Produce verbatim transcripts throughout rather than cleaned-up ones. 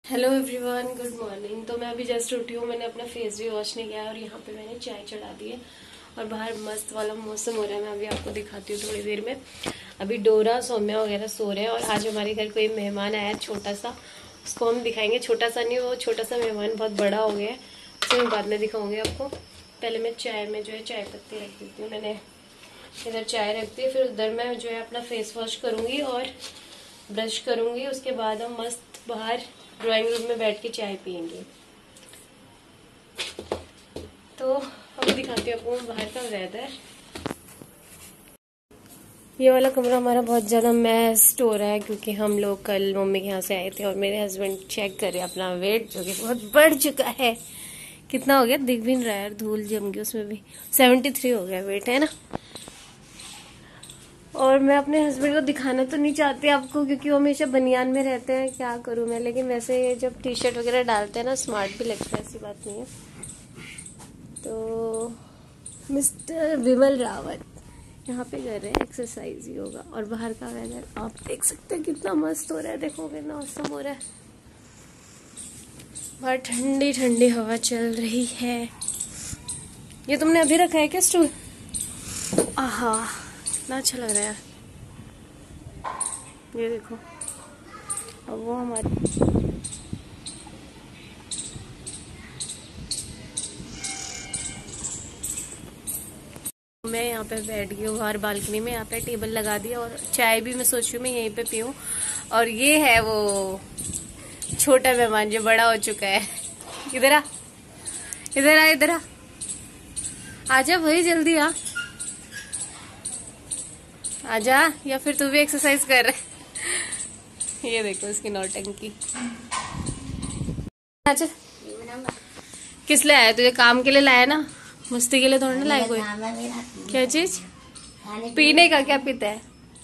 Hello everyone, good morning. तो मैं अभी जस्ट उठी हूँ, मैंने अपना फेस भी वॉश नहीं किया और यहाँ पे मैंने चाय चढ़ा दी है और बाहर मस्त वाला मौसम हो रहा है। मैं अभी आपको दिखाती हूँ थोड़ी देर में। अभी डोरा सौम्या वगैरह सो रहे हैं और आज हमारे घर कोई मेहमान आया छोटा सा, उसको हम दिखाएंगे। छोटा सा नहीं, वो छोटा सा मेहमान बहुत बड़ा हो गया है, उसे मैं बाद में दिखाऊंगी आपको। पहले मैं चाय में जो है चाय पत्ती रख देती हूँ। मैंने इधर चाय रख दी, फिर उधर मैं जो है अपना फेस वॉश करूँगी और ब्रश करूँगी। उसके बाद हम मस्त बाहर ड्राइंग रूम में बैठ के चाय पियेंगे। तो अब दिखाती हूँ आपको बाहर का वेदर। ये वाला कमरा हमारा बहुत ज्यादा मैस्ट हो रहा है क्योंकि हम लोग कल मम्मी के यहाँ से आए थे और मेरे हस्बैंड चेक करे अपना वेट, जो कि बहुत बढ़ चुका है। कितना हो गया दिख भी नहीं रहा है, धूल जम गई उसमें भी। सेवेंटी थ्री हो गया वेट, है ना। और मैं अपने हस्बैंड को दिखाना तो नहीं चाहती आपको क्योंकि वो हमेशा बनियान में रहते हैं, क्या करूं मैं। लेकिन वैसे जब टी शर्ट वगैरह डालते हैं ना स्मार्ट भी लगता है, ऐसी बात नहीं है। तो मिस्टर विमल रावत यहाँ पे कर रहे हैं एक्सरसाइज, योगा। और बाहर का वेदर आप देख सकते हैं कितना मस्त हो रहा है। देखो कितना मौसम हो रहा है, बाहर ठंडी ठंडी हवा चल रही है। ये तुमने अभी रखा है क्या स्टूल? आहा कितना अच्छा लग रहा है। ये देखो, अब वो हमारे मैं यहाँ पे बैठ गई हूँ बाहर बालकनी में। यहाँ पे टेबल लगा दिया और चाय भी मैं सोच रही हूँ मैं यहीं पे पीऊँ। और ये है वो छोटा मेहमान जो बड़ा हो चुका है। इधर आ, इधर आ, इधर आ, आजा भाई जल्दी आ, आजा। या फिर तू भी एक्सरसाइज कर रहे। ये देखो इसकी नौटंकी। अच्छा किस लिए आया? तुझे काम के लिए लाया ना, मस्ती के लिए थोड़ा ना लाया कोई। क्या चीज? पीने का? क्या पीता है?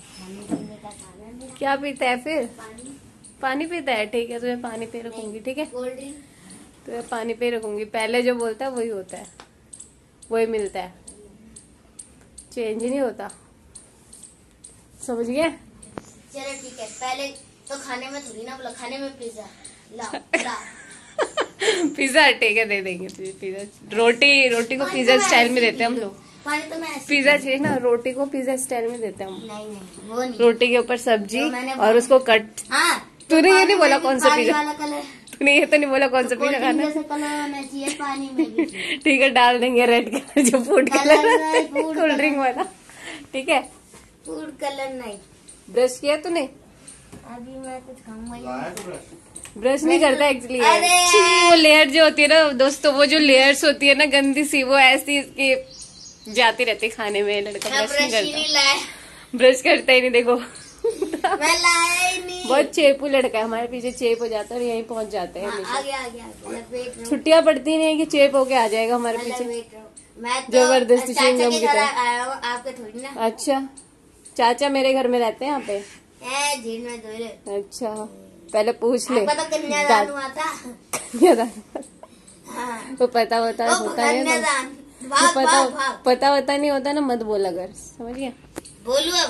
क्या पीता है फिर? पानी पीता है। ठीक है, तुझे पानी पे रखूंगी। ठीक है, तुझे पानी पे रखूंगी। पहले जो बोलता है वही होता है, वही मिलता है, चेंज नहीं होता। समझ गए? चलो ठीक है, पहले तो खाने में थोड़ी ना बोला, खाने में पिज्जा लाओ लाओ। पिज्जा ठीक है, दे देंगे तुझे पिज्जा। रोटी रोटी को पिज्जा स्टाइल में देते हैं हम लोग। तो मैं पिज्जा चाहिए ना, रोटी को पिज्जा स्टाइल में देते हैं हम। नहीं नहीं वो नहीं। रोटी के ऊपर सब्जी और उसको कट। हाँ, तूने ये नहीं बोला कौन सा पिज्जा? कलर तूने ये तो नहीं बोला कौन सा पिज्जा खाना। कलर होना चाहिए पानी में भी। ठीक है, डाल देंगे रेड कलर, जो फूड कलर कोल्ड ड्रिंक वाला। ठीक है, फूड कलर नहीं। ब्रश किया तूने? अभी मैं कुछ खाऊंगा। ब्रश नहीं करता एक्चुअली। वो लेयर जो होती है ना दोस्तों, वो जो लेयर्स होती है ना गंदी सी, वो ऐसी इसकी जाती रहती खाने में। लड़का ब्रश नहीं करता, ब्रश करता ही नहीं। देखो मैं लाया ही नहीं। बहुत चेपू लड़का है, हमारे पीछे चेप हो जाता है और यहीं पहुंच जाते हैं। आगे आगे आगे छुट्टियां पड़ती नहीं है कि चेप होके आ जाएगा हमारे पीछे जबरदस्ती। चिंगम की तरह आया हूँ आपके थोड़ी ना। अच्छा, चाचा मेरे घर में रहते हैं यहाँ पे। झील में दो। अच्छा, पहले पूछ ले। पता कन्यादान हुआ था। कन्यादान? तो पता होता होता है ना, तो पता पता होता नहीं होता ना, मत बोल अगर। समझ गया? बोलू अब।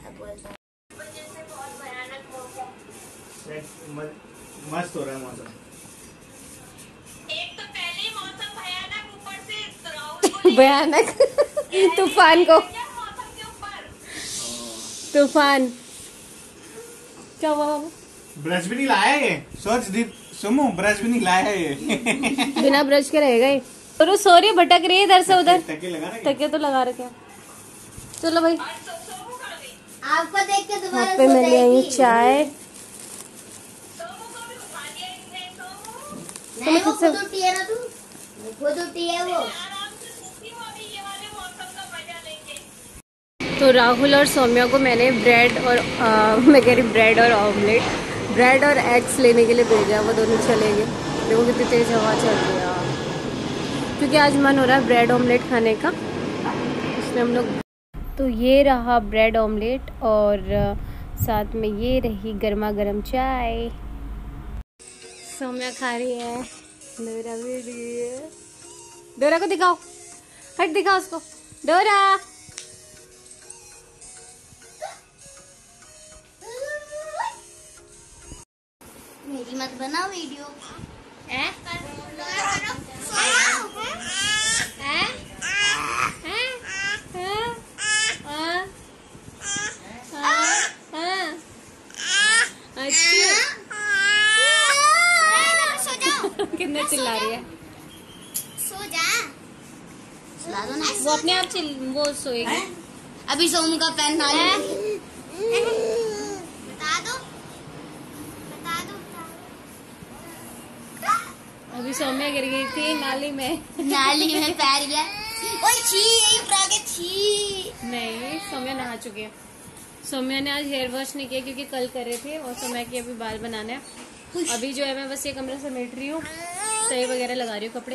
मस्त हो रहा है मौसम। एक तो पहले ही मौसम भयानक, ऊपर से राहुल भयानक तूफान को, मौसम के ऊपर तूफान क्या हुआ? ब्रश भी नहीं लाया ये, सोच दीप सुमो, ब्रश भी नहीं लाया है ये। बिना ब्रश के रहेगा ये। और सो रही भटक रही है इधर से उधर। तकिए लगा रखे? तकिए तो लगा रखे। चलो भाई, आपको देख के दोबारा यहाँ पे मैं ले आई चाय। नहीं वो खुद उठी है ना, तू खुद उठी है वो। तो राहुल और सौम्या को मैंने ब्रेड और आ, मैं कह रही ब्रेड और ऑमलेट, ब्रेड और एग्स लेने के लिए भेजा। वो दोनों चले गए। देखो कितनी तेज हवा चल रही है, क्योंकि आज मन हो रहा है ब्रेड ऑमलेट खाने का, इसलिए हम लोग। तो ये रहा ब्रेड ऑमलेट और साथ में ये रही गर्मा गर्म चाय। सौम्या खा रही है, डोरा भी रही है। डोरा को दिखाओ, हट दिखाओ उसको। डोरा मेरी मत बना वीडियो। हैं? हैं? हैं? हैं? हाँ? हाँ? हाँ? अच्छा सो जाओ। कितना चिल्ला रही है? सो जा। सुला दो ना। वो अपने आप चिल वो सोएगी। अभी सोमू का पैन ना ले। बता दो बता दो अभी सौम्या गिर गई थी नाली में। नाली में पैर गया। ओए छी प्रागे छी। नहीं, सौम्या नहा चुकी है। सौम्या ने आज हेयर वॉश नहीं किया क्योंकि कल करे थे और सौम्या के अभी बाल बनाने हैं। अभी जो है मैं बस ये कमरा समेट रही हूँ, तय वगैरह लगा रही हूँ कपड़े।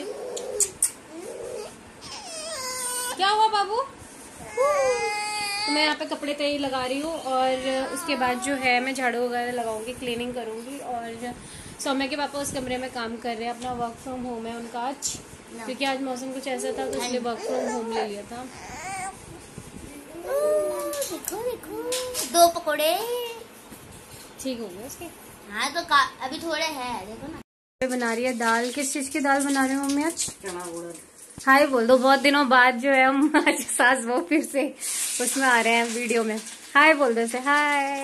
क्या हुआ बाबू? तो मैं यहाँ पे कपड़े तय लगा रही हूँ और उसके बाद जो है मैं झाड़ू वगैरह लगाऊंगी, क्लीनिंग करूंगी। और सौम्या के पापा उस कमरे में काम कर रहे हैं, अपना वर्क फ्रॉम होम है उनका आज, क्योंकि आज मौसम कुछ ऐसा था तो इसलिए वर्क फ्रॉम होम ले लिया था। देखो देखो दो पकोड़े ठीक हो गया उसके। हाँ तो का, अभी थोड़े हैं देखो ना। बना रही है दाल। किस चीज की दाल बना रहे हो मम्मी आज? हाय बोल दो, बहुत दिनों बाद जो है हम आज सास वो फिर से उसमें आ रहे हैं वीडियो में। हाय बोल दो से। हाय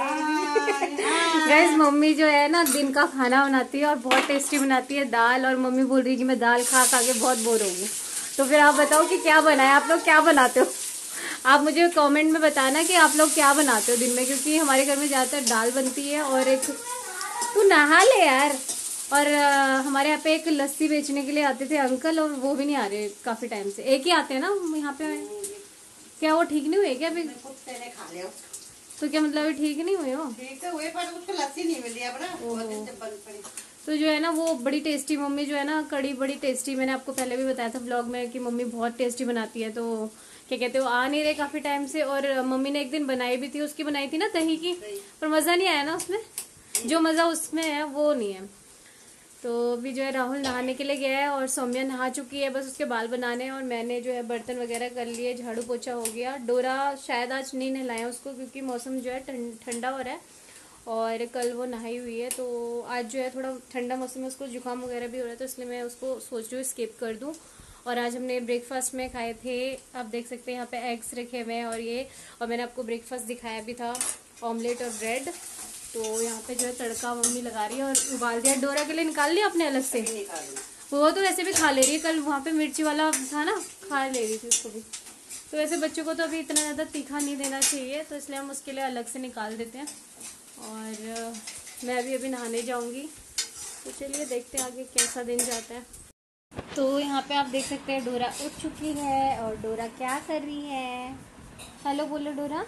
गाइस, मम्मी जो है ना दिन का खाना बनाती है और बहुत टेस्टी बनाती है दाल, और मम्मी बोल रही है कि मैं दाल खा खा के बहुत बोर हो गई। तो फिर आप बताओ कि क्या बनाए, आप लोग क्या बनाते हो? आप मुझे कमेंट में बताना कि आप लोग क्या बनाते हो दिन में, क्योंकि हमारे घर में ज्यादातर दाल बनती है। और एक तू नहा ले यार। और आ, हमारे यहाँ पे एक लस्सी बेचने के लिए आते थे अंकल, और वो भी नहीं आ रहे काफी टाइम से। एक ही आते हैं ना यहाँ पे। क्या वो ठीक नहीं हुए क्या अभी? कुत्ते ने खा लिया। तो क्या मतलब अभी ठीक नहीं हुए हो? ठीक तो हुए पर उसको लस्सी नहीं मिली अब ना, बहुत दिन से बंद पड़ी। तो जो है ना वो बड़ी टेस्टी मम्मी जो है ना कड़ी बड़ी टेस्टी, मैंने आपको पहले भी बताया था व्लॉग में कि मम्मी बहुत टेस्टी बनाती है। तो क्या कहते हो, आ नहीं रहे काफी टाइम से। और मम्मी ने एक दिन बनाई भी थी, उसकी बनाई थी ना दही की, पर मजा नहीं आया ना उसमें। जो मजा उसमें है वो नहीं है। तो अभी जो है राहुल नहाने के लिए गया है और सौम्या नहा चुकी है, बस उसके बाल बनाने हैं। और मैंने जो है बर्तन वगैरह कर लिए, झाड़ू पोछा हो गया। डोरा शायद आज नहीं नहलाया उसको क्योंकि मौसम जो है ठंडा हो रहा है और कल वो नहाई हुई है। तो आज जो है थोड़ा ठंडा मौसम में उसको जुकाम वगैरह भी हो रहा है, तो इसलिए मैं उसको सोच रही हूँ स्किप कर दूँ। और आज हमने ब्रेकफास्ट में खाए थे, आप देख सकते हैं यहाँ पे एग्स रखे हुए हैं और ये, और मैंने आपको ब्रेकफास्ट दिखाया भी था, ऑमलेट और ब्रेड। तो यहाँ पे जो है तड़का मम्मी लगा रही है और उबाल दिया। डोरा के लिए निकाल लिया अपने अलग से? वो तो वैसे भी खा ले रही है, कल वहाँ पे मिर्ची वाला था ना, खा ले रही थी उसको भी। तो वैसे बच्चों को तो अभी इतना ज़्यादा तीखा नहीं देना चाहिए, तो इसलिए हम उसके लिए अलग से निकाल देते हैं। और मैं अभी अभी नहाने जाऊँगी, तो चलिए देखते हैं आगे कैसा दिन जाता है। तो यहाँ पे आप देख सकते हैं डोरा उठ चुकी है और डोरा क्या कर रही है। हेलो बोलो डोरा,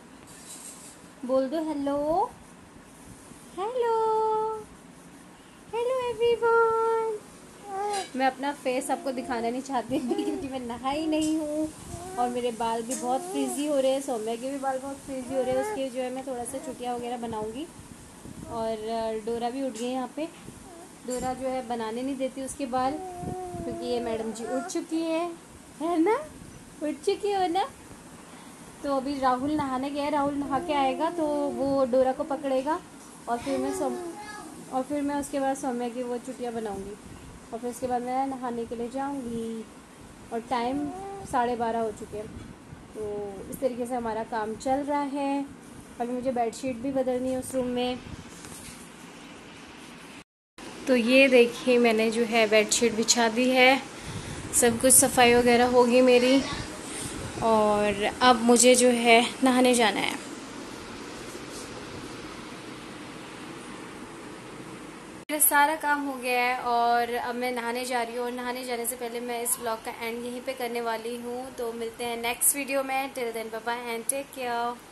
बोल दो हेलो। Hello hello everyone. मैं अपना फेस आपको दिखाना नहीं चाहती क्योंकि मैं नहाई नहीं हूँ और मेरे बाल भी बहुत फ्रीजी हो रहे हैं। सौम्या के भी बाल बहुत फ्रीजी हो रहे हैं, उसके जो है मैं थोड़ा सा चुटिया वगैरह बनाऊंगी। और डोरा भी उठ गई है यहाँ पे। डोरा जो है बनाने नहीं देती उसके बाल, क्योंकि ये मैडम जी उठ चुकी है है ना, उठ चुकी हो ना। तो अभी राहुल नहाने गया है, राहुल नहा के आएगा तो वो डोरा को पकड़ेगा और फिर मैं सौ और फिर मैं उसके बाद सौम्या की वो चुटिया बनाऊंगी और फिर उसके बाद मैं नहाने के लिए जाऊंगी। और टाइम साढ़े बारह हो चुके हैं। तो इस तरीके से हमारा काम चल रहा है। अभी मुझे बेडशीट भी बदलनी है उस रूम में। तो ये देखिए मैंने जो है बेडशीट बिछा दी है, सब कुछ सफाई वगैरह होगी मेरी। और अब मुझे जो है नहाने जाना है। मेरा सारा काम हो गया है और अब मैं नहाने जा रही हूँ। और नहाने जाने से पहले मैं इस ब्लॉग का एंड यहीं पे करने वाली हूँ। तो मिलते हैं नेक्स्ट वीडियो में। Till then bye bye and take care.